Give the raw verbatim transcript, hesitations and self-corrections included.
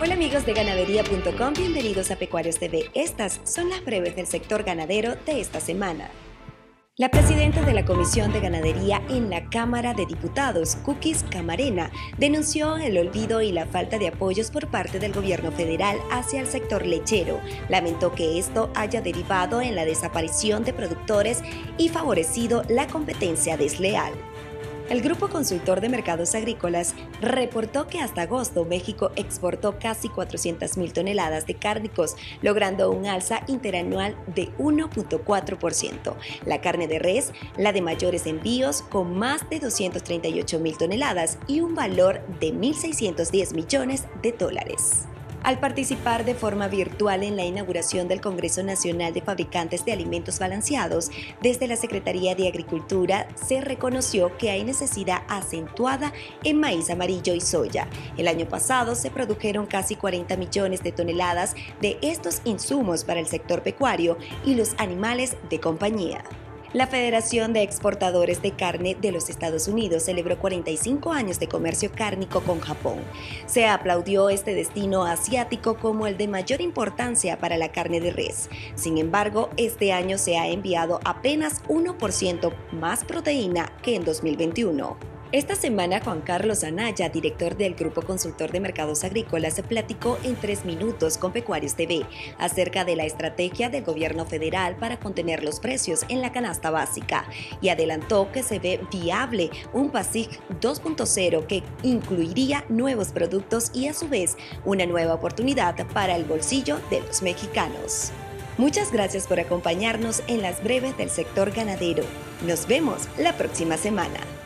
Hola amigos de ganadería punto com, bienvenidos a Pecuarios T V. Estas son las breves del sector ganadero de esta semana. La presidenta de la Comisión de Ganadería en la Cámara de Diputados, Kukis Camarena, denunció el olvido y la falta de apoyos por parte del gobierno federal hacia el sector lechero. Lamentó que esto haya derivado en la desaparición de productores y favorecido la competencia desleal. El Grupo Consultor de Mercados Agrícolas reportó que hasta agosto México exportó casi cuatrocientas mil toneladas de cárnicos, logrando un alza interanual de uno punto cuatro por ciento. La carne de res, la de mayores envíos, con más de doscientas treinta y ocho mil toneladas y un valor de mil seiscientos diez millones de dólares. Al participar de forma virtual en la inauguración del Congreso Nacional de Fabricantes de Alimentos Balanceados, desde la Secretaría de Agricultura se reconoció que hay necesidad acentuada en maíz amarillo y soya. El año pasado se produjeron casi cuarenta millones de toneladas de estos insumos para el sector pecuario y los animales de compañía. La Federación de Exportadores de Carne de los Estados Unidos celebró cuarenta y cinco años de comercio cárnico con Japón. Se aplaudió este destino asiático como el de mayor importancia para la carne de res. Sin embargo, este año se ha enviado apenas uno por ciento más proteína que en dos mil veintiuno. Esta semana, Juan Carlos Anaya, director del Grupo Consultor de Mercados Agrícolas, se platicó en tres minutos con Pecuarios T V acerca de la estrategia del gobierno federal para contener los precios en la canasta básica y adelantó que se ve viable un PASIC dos punto cero que incluiría nuevos productos y a su vez una nueva oportunidad para el bolsillo de los mexicanos. Muchas gracias por acompañarnos en las breves del sector ganadero. Nos vemos la próxima semana.